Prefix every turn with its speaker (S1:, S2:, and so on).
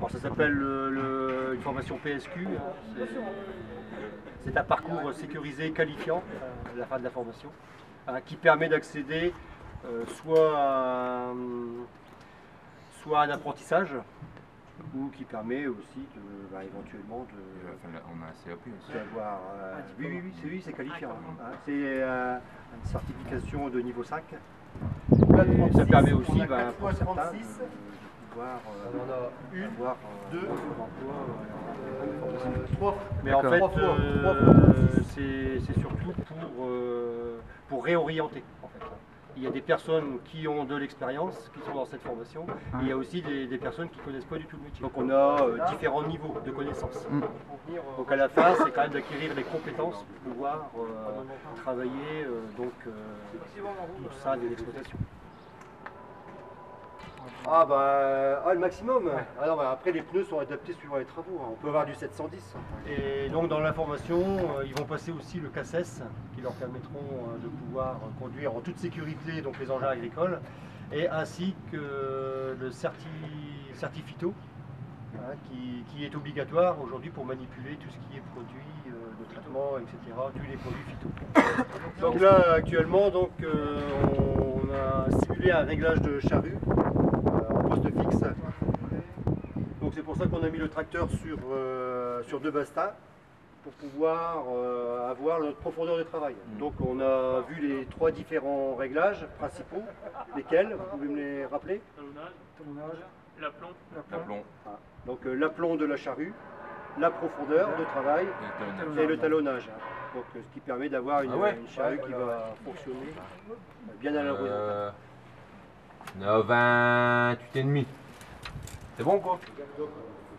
S1: Alors ça s'appelle une formation PSQ, hein. C'est un parcours sécurisé qualifiant à la fin de la formation, hein, qui permet d'accéder soit à un apprentissage, ou qui permet aussi éventuellement
S2: on a un CAP aussi.
S1: d'avoir. Oui, c'est qualifiant. Hein. C'est une certification de niveau 5. Et ça permet aussi pour certains de pouvoir avoir deux emplois. Trois. Mais en fait, c'est surtout pour réorienter. En fait. Il y a des personnes qui ont de l'expérience, qui sont dans cette formation, et il y a aussi des personnes qui ne connaissent pas du tout le métier. Donc on a différents niveaux de connaissances. Donc à la fin, c'est quand même d'acquérir les compétences pour pouvoir travailler au sein de l'exploitation. Le maximum. Alors, après les pneus sont adaptés suivant les travaux. On peut avoir du 710. Et donc dans la formation, ils vont passer aussi le CACES qui leur permettront de pouvoir conduire en toute sécurité donc les engins agricoles, et ainsi que le certifito qui est obligatoire aujourd'hui pour manipuler tout ce qui est produits de traitement, etc. Tous les produits phyto. Donc là actuellement on a simulé un réglage de charrue en poste fixe. Donc c'est pour ça qu'on a mis le tracteur sur deux bastins pour pouvoir avoir notre profondeur de travail. Donc on a vu les trois différents réglages principaux, lesquels, vous pouvez me les rappeler?
S3: Talonnage, l'aplomb.
S1: Donc l'aplomb de la charrue, la profondeur de travail et le talonnage. Donc ce qui permet d'avoir une charrue qui va fonctionner bien à l'horizontale.
S2: 28,5. C'est bon quoi?